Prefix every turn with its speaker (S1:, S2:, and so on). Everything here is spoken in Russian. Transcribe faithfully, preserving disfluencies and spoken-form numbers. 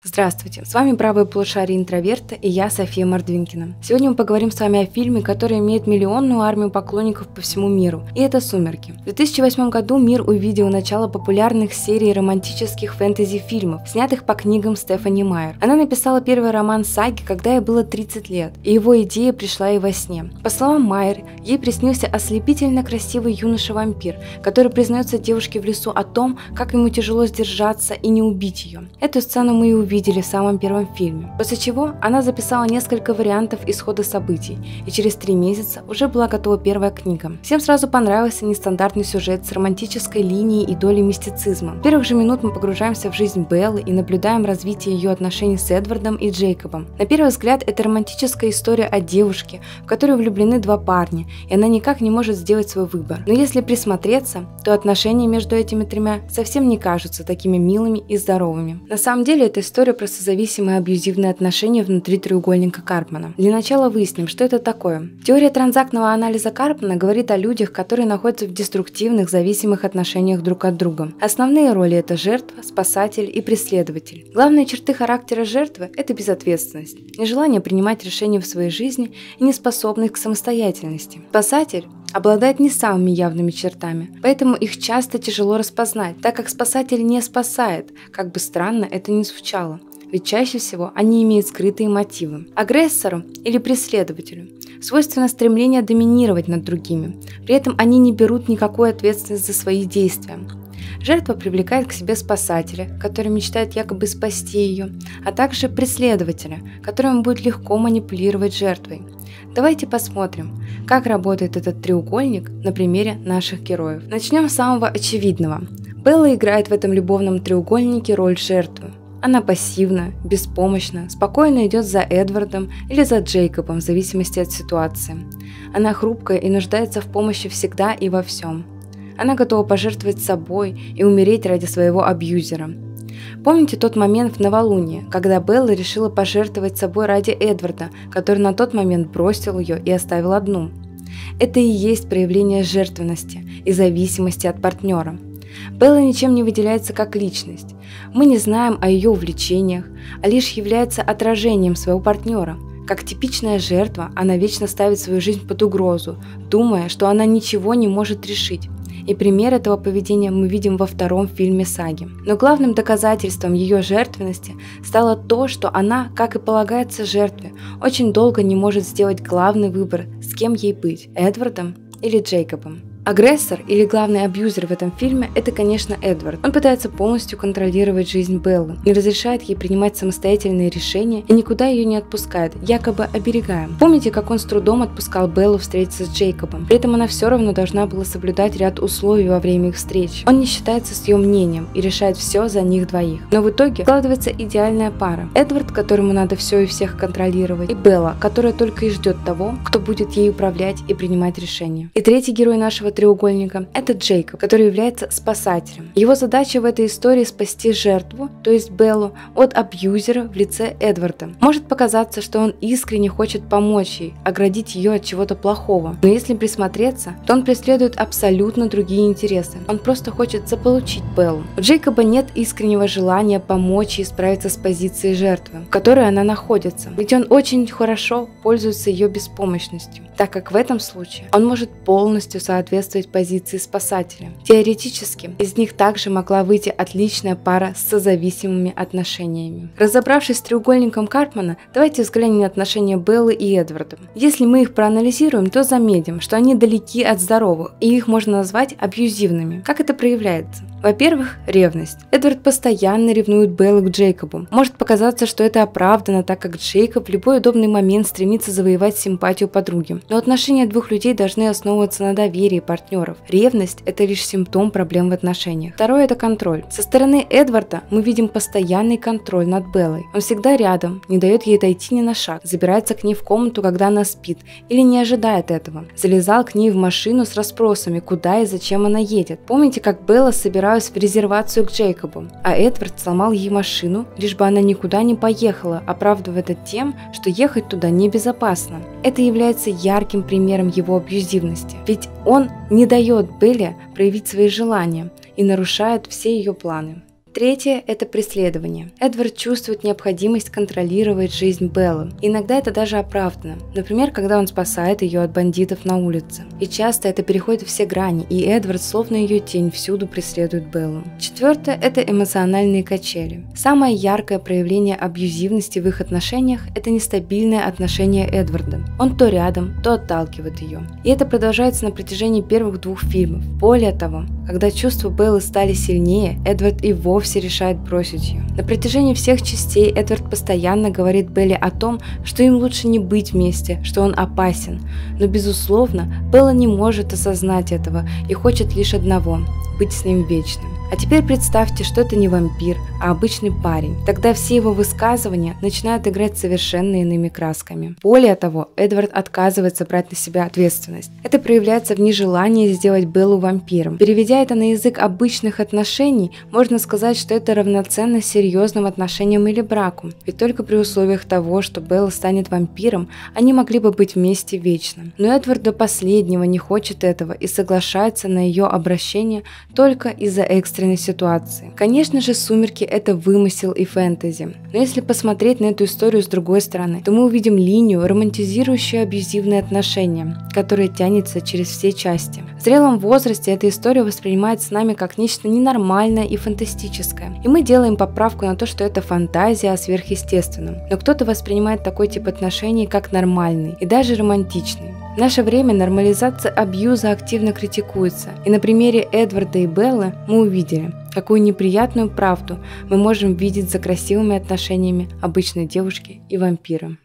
S1: Здравствуйте, с вами «Правое полушарие интроверта» и я, София Мордвинкина. Сегодня мы поговорим с вами о фильме, который имеет миллионную армию поклонников по всему миру, и это «Сумерки». В две тысячи восьмом году мир увидел начало популярных серий романтических фэнтези-фильмов, снятых по книгам Стефани Майер. Она написала первый роман саги, когда ей было тридцать лет, и его идея пришла ей во сне. По словам Майер, ей приснился ослепительно красивый юноша-вампир, который признается девушке в лесу о том, как ему тяжело сдержаться и не убить ее. Эту сцену мы и увидели видели в самом первом фильме, после чего она записала несколько вариантов исхода событий, и через три месяца уже была готова первая книга. Всем сразу понравился нестандартный сюжет с романтической линией и долей мистицизма. С первых же минут мы погружаемся в жизнь Беллы и наблюдаем развитие ее отношений с Эдвардом и Джейкобом. На первый взгляд, это романтическая история о девушке, в которую влюблены два парня, и она никак не может сделать свой выбор. Но если присмотреться, то отношения между этими тремя совсем не кажутся такими милыми и здоровыми. На самом деле, эта история про созависимые абьюзивные отношения внутри треугольника Карпмана. Для начала выясним, что это такое. Теория транзактного анализа Карпмана говорит о людях, которые находятся в деструктивных, зависимых отношениях друг от друга. Основные роли – это жертва, спасатель и преследователь. Главные черты характера жертвы – это безответственность, нежелание принимать решения в своей жизни и неспособность к самостоятельности. Спасатель обладает не самыми явными чертами, поэтому их часто тяжело распознать, так как спасатель не спасает, как бы странно это ни звучало. Ведь чаще всего они имеют скрытые мотивы. Агрессору или преследователю свойственно стремление доминировать над другими, при этом они не берут никакой ответственности за свои действия. Жертва привлекает к себе спасателя, который мечтает якобы спасти ее, а также преследователя, которому будет легко манипулировать жертвой. Давайте посмотрим, как работает этот треугольник на примере наших героев. Начнем с самого очевидного. Белла играет в этом любовном треугольнике роль жертвы. Она пассивна, беспомощна, спокойно идет за Эдвардом или за Джейкобом в зависимости от ситуации. Она хрупкая и нуждается в помощи всегда и во всем. Она готова пожертвовать собой и умереть ради своего абьюзера. Помните тот момент в новолуние, когда Белла решила пожертвовать собой ради Эдварда, который на тот момент бросил ее и оставил одну? Это и есть проявление жертвенности и зависимости от партнера. Белла ничем не выделяется как личность. Мы не знаем о ее увлечениях, а лишь является отражением своего партнера. Как типичная жертва, она вечно ставит свою жизнь под угрозу, думая, что она ничего не может решить. И пример этого поведения мы видим во втором фильме саги. Но главным доказательством ее жертвенности стало то, что она, как и полагается жертве, очень долго не может сделать главный выбор, с кем ей быть – Эдвардом или Джейкобом. Агрессор или главный абьюзер в этом фильме – это, конечно, Эдвард. Он пытается полностью контролировать жизнь Беллы, не разрешает ей принимать самостоятельные решения и никуда ее не отпускает, якобы оберегая. Помните, как он с трудом отпускал Беллу встретиться с Джейкобом? При этом она все равно должна была соблюдать ряд условий во время их встреч. Он не считается с ее мнением и решает все за них двоих. Но в итоге складывается идеальная пара. Эдвард, которому надо все и всех контролировать, и Белла, которая только и ждет того, кто будет ей управлять и принимать решения. И третий герой нашего треугольника – это Джейкоб, который является спасателем. Его задача в этой истории – спасти жертву, то есть Беллу, от абьюзера в лице Эдварда. Может показаться, что он искренне хочет помочь ей, оградить ее от чего-то плохого. Но если присмотреться, то он преследует абсолютно другие интересы. Он просто хочет заполучить Беллу. У Джейкоба нет искреннего желания помочь ей справиться с позицией жертвы, в которой она находится. Ведь он очень хорошо пользуется ее беспомощностью, так как в этом случае он может полностью соответствовать позиции спасателя. Теоретически, из них также могла выйти отличная пара с созависимыми отношениями. Разобравшись с треугольником Карпмана, давайте взглянем на отношения Беллы и Эдварда. Если мы их проанализируем, то заметим, что они далеки от здоровых, и их можно назвать абьюзивными. Как это проявляется? Во-первых, ревность. Эдвард постоянно ревнует Беллу к Джейкобу. Может показаться, что это оправдано, так как Джейкоб в любой удобный момент стремится завоевать симпатию подруги. Но отношения двух людей должны основываться на доверии партнеров. Ревность – это лишь симптом проблем в отношениях. Второе – это контроль. Со стороны Эдварда мы видим постоянный контроль над Беллой. Он всегда рядом, не дает ей дойти ни на шаг, забирается к ней в комнату, когда она спит, или не ожидает этого. Залезал к ней в машину с расспросами, куда и зачем она едет. Помните, как Белла собиралась в резервацию к Джейкобу, а Эдвард сломал ей машину, лишь бы она никуда не поехала, оправдывая это тем, что ехать туда небезопасно. Это является ярким примером его абьюзивности, ведь он не дает Белле проявить свои желания и нарушает все ее планы. Третье – это преследование. Эдвард чувствует необходимость контролировать жизнь Беллы. Иногда это даже оправдано. Например, когда он спасает ее от бандитов на улице. И часто это переходит все грани, и Эдвард, словно ее тень, всюду преследует Беллу. Четвертое – это эмоциональные качели. Самое яркое проявление абьюзивности в их отношениях – это нестабильное отношение Эдварда. Он то рядом, то отталкивает ее. И это продолжается на протяжении первых двух фильмов. Более того, когда чувства Беллы стали сильнее, Эдвард и вовсе решает бросить ее. На протяжении всех частей Эдвард постоянно говорит Белле о том, что им лучше не быть вместе, что он опасен. Но, безусловно, Белла не может осознать этого и хочет лишь одного – быть с ним вечным. А теперь представьте, что это не вампир, а обычный парень. Тогда все его высказывания начинают играть совершенно иными красками. Более того, Эдвард отказывается брать на себя ответственность. Это проявляется в нежелании сделать Беллу вампиром. Переведя это на язык обычных отношений, можно сказать, что это равноценно серьезным отношениям или браку. Ведь только при условиях того, что Белла станет вампиром, они могли бы быть вместе вечно. Но Эдвард до последнего не хочет этого и соглашается на ее обращение только из-за экстренной ситуации. Конечно же, «Сумерки» — это вымысел и фэнтези. Но если посмотреть на эту историю с другой стороны, то мы увидим линию, романтизирующую абьюзивные отношения, которая тянется через все части. В зрелом возрасте эта история воспринимается нами как нечто ненормальное и фантастическое. И мы делаем поправку на то, что это фантазия о сверхъестественном. Но кто-то воспринимает такой тип отношений как нормальный и даже романтичный. В наше время нормализация абьюза активно критикуется, и на примере Эдварда и Беллы мы увидели, какую неприятную правду мы можем видеть за красивыми отношениями обычной девушки и вампира.